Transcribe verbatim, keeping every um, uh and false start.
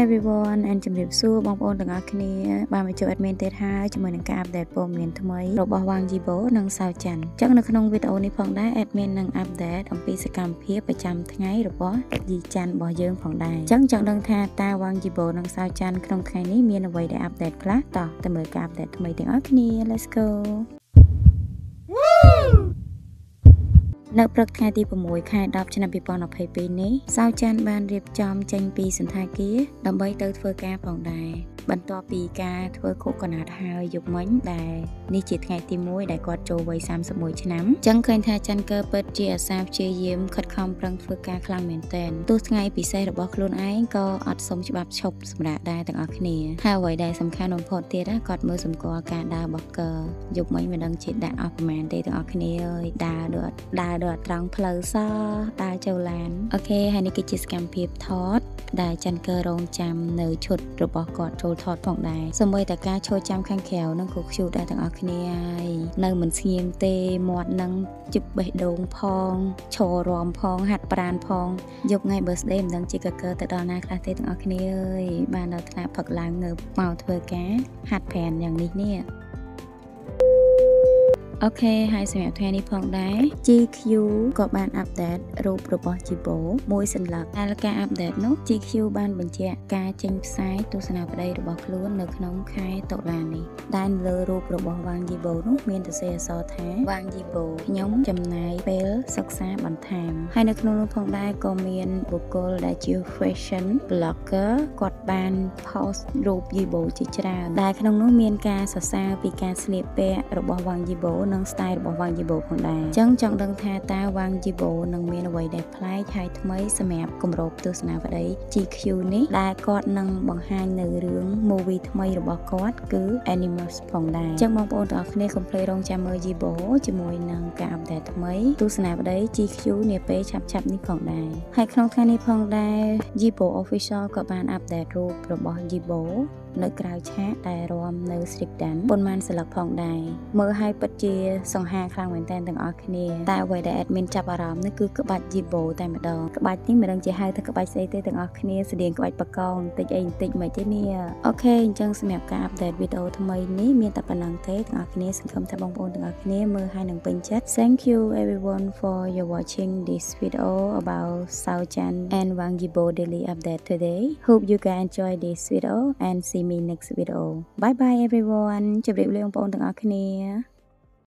everyone and ជំរាបសួរបងប្អូនទាំងអស់គ្នាបានមកជួប admin ទៀតហើយជាមួយនឹងការ update ព័ត៌មានថ្មីរបស់ Wang Yibo និងសៅច័ន្ទអញ្ចឹងនៅក្នុងវីដេអូនេះផងដែរ admin នឹង update អំពីសកម្មភាពប្រចាំថ្ងៃរបស់យីច័ន្ទរបស់យើងផងដែរអញ្ចឹងចង់ដឹងថាតើ Wang Yibo និងសៅច័ន្ទក្នុងថ្ងៃនេះមានអ្វីដែល update ខ្លះតោះទៅមើលការ update ថ្មីទាំងអស់គ្នា let's go នៅព្រឹកថ្ងៃទី 6 ខែ 10 ឆ្នាំ ពីរពាន់ម្ភៃពីរ នេះសៅច័ន្ទបានរៀបចំចេញពីសន្តាគារដើម្បីទៅធ្វើការផងដែរបន្ទាប់ពីការធ្វើខួបកំណើតហើយយប់មិញដែលនេះជាថ្ងៃទី មួយដែលគាត់ចូលវ័យ សាមសិបមួយ ឆ្នាំអញ្ចឹងឃើញថាច័ន្ទកើពិតជាអាសាព្យាយាមខិតខំប្រឹងធ្វើការខ្លាំងមែនទែនទោះថ្ងៃពិសេសរបស់ខ្លួនឯងក៏អត់សុំច្បាប់ឈប់សម្រាប់ដែរទាំងអស់គ្នាហើយអ្វីដែលសំខាន់បំផុតទៀតគាត់មើលសម្គាល់ការដើររបស់កើយប់មិញមិនដឹងជាដាក់អស់ប្រមាណទេទាំងអស់គ្នាអើយដើរដូចដើរដូចត្រង់ផ្លូវសដើរចូលឡានអូខេហើយនេះគឺជាសកម្មភាពថតដែលច័ន្ទកើរងចាំនៅឈុតរបស់គាត់ចូលថតផងដែរសូម្បីតែការឈរចាំខាងក្រៅនឹងក៏ cute ដែរទាំងអស់គ្នាហើយនៅមិនស្ងៀមទេមាត់នឹងជិបបេះដូងផងឈររំផងហាត់ប្រាណផងយកថ្ងៃ birthday មិនដឹងជាកកើទៅដល់ណាខ្លះទេទាំងអស់គ្នាអើយបានដល់ថ្នាក់ផឹកឡើងងើបមកធ្វើការហាត់ប្រាណយ៉ាងនេះនេះអូខេហើយសម្រាប់ថ្ងៃនេះផងដែរ ជី ខ្យូ ក៏បានអាប់ដេតរូបរបស់ Yibo មួយសន្លឹកតែការអាប់ដេតនោះ ជី ខ្យូ បានបញ្ជាក់ការចេញផ្សាយទស្សនាប្តីរបស់ខ្លួននៅក្នុងខែតុលានេះដែលលើរូបរបស់ Wang Yibo នោះមានសរសេរអក្សរថា Wang Yibo ខ្ញុំចំណាយពេលសិក្សាបន្ថែមហើយនៅក្នុងនោះផងដែរក៏មានបុគ្គលដែលជា fashion blogger គាត់បាន post រូប Yibo ជាច្រើនដែលក្នុងនោះមានការសរសើរពីការស្លៀកពាក់របស់ Wang Yiboនិង style របស់ Wang Yibo ផងដែរអញ្ចឹងចង់ដឹងថាតើ Wang Yibo នឹងមានអ្វីដែលប្លែកហើយថ្មីសម្រាប់គម្រោងទស្សនាប្តី ជី ខ្យូ នេះដែលគាត់នឹងបង្ហាញនៅរឿង movie ថ្មីរបស់គាត់គឺ Animals ផងដែរអញ្ចឹងបងប្អូនទាំងអស់គ្នាកុំភ្លេចរងចាំមើល Yibo ជាមួយនឹងការ update ថ្មីទស្សនាប្តី ជី ខ្យូ នាពេលឆាប់ៗនេះផងដែរហើយក្នុងថ្ងៃនេះផងដែរ Yibo Official ក៏បាន update រូបរបស់ Yiboនៅក្រៅឆាកដែលរាំនៅ Street Dance ប៉ុន្មានស្លឹកផងដែរមើលឲ្យពិតជាសង្ហាខ្លាំងមែនតើទាំងអស់គ្នាតែអ្វីដែល admin ចាប់អារម្មណ៍នេះគឺក្បាច់ Yibo តែម្ដងក្បាច់នេះមិនដឹងជាហៅថាក្បាច់ស្អីទេទាំងអស់គ្នាស្តៀងក្បាច់បកងបន្តិចអីបន្តិចមិនទេនេះអូខេអញ្ចឹងសម្រាប់ការ update វីដេអូថ្មីនេះមានតែប៉ុណ្្នឹងទេទាំងអស់គ្នាសង្ឃឹមថាបងប្អូនទាំងអស់គ្នាមើលហើយនឹងពេញចិត្ត Thank you everyone for your watching this video about Sao Chan and Wang Yibo daily update today. Hope you guys enjoy this video and see me next video. Bye bye everyone. ជម្រាបលាបងប្អូនទាំងអស់គ្នា